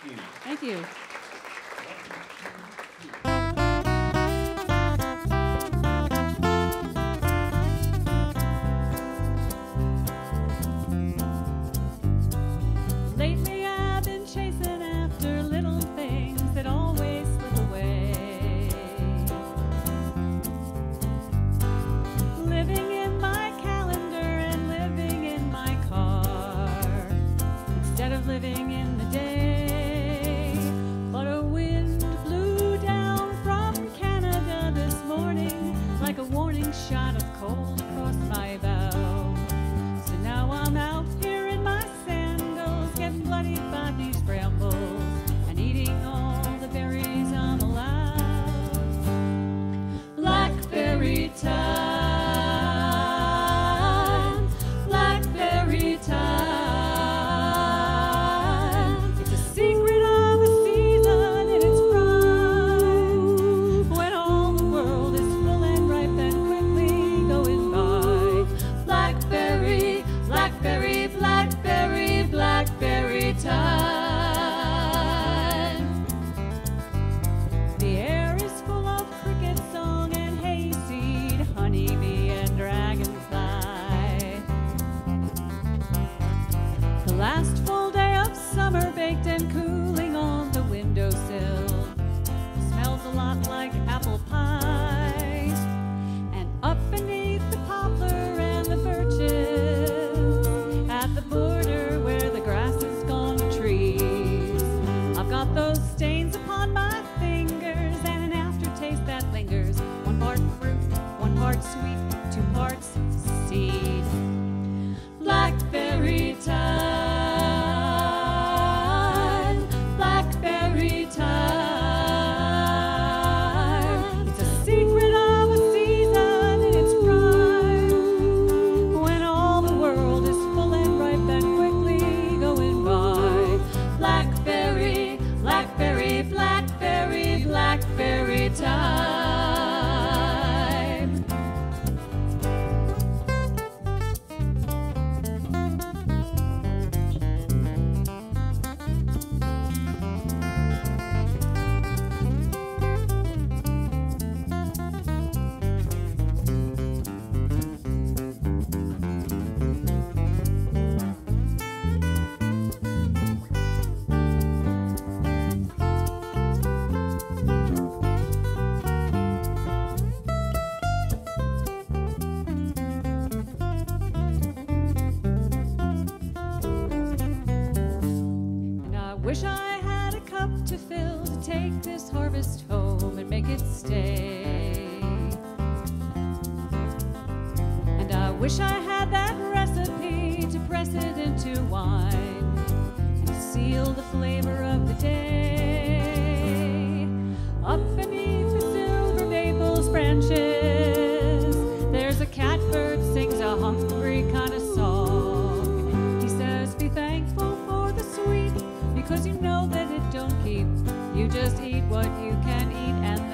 you. Thank you. Lately I've been chasing after little things that always slip away. Living in my calendar and living in my car instead of living in the day. But a wind blew down from Canada this morning like a warning shot of cold across my bow. So now I'm out here in my sandals, getting bloodied by these brambles and eating all the berries I'm allowed. Blackberry time, blackberry time. It's a secret of a season in its prime, when all the world is full and ripe and quickly going by. Blackberry, blackberry, blackberry, blackberry time. The air is full of cricket song and hayseed, honeybee and dragonfly. The last full day of summer baked and cooling on the windowsill smells a lot like apple pie. And up beneath the poplar and the birches, at the border where the grass has gone to trees, I've got those stains upon my fingers and an aftertaste that lingers. One part fruit, one part sweet, two parts seed. Blackberry time, blackberry time. It's a secret of a season in its prime, when all the world is full and ripe and quickly going by. Blackberry, blackberry, blackberry, blackberry time. And I wish I had a cup to fill to take this harvest home and make it stay. And I wish I had that recipe to press it into wine and seal the flavor of the day. Up beneath the silver maples branches, there's a catbird sings a hungry kind of song. He says, be thankful for the sweet, because you know that it don't keep. You just eat what you can eat, and